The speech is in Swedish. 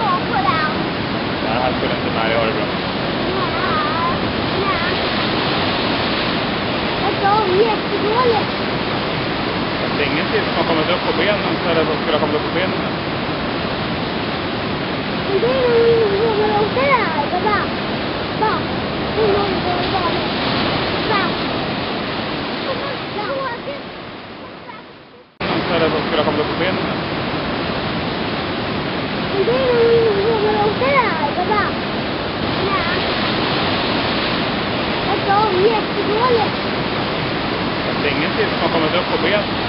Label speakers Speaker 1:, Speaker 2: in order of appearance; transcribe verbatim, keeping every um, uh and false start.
Speaker 1: bra på den.
Speaker 2: Nej, han skulle inte med. Jag har det bra.
Speaker 1: Nej, nej. Alltså, jättedåligt.
Speaker 2: Det är ingen tid som har kommit upp på benen, eller som skulle ha kommit upp på benen.
Speaker 1: Men det är nog ingen som har åkt det här, pappa. Va? Det är nog ingen som har åkt det. Va?
Speaker 2: Eller som skulle ha kommit upp på benen.
Speaker 1: Men det är nog ingen som har åkt det här, pappa. Nej. Alltså, jättedåligt.
Speaker 2: Det är ingen tid som har kommit upp på benen.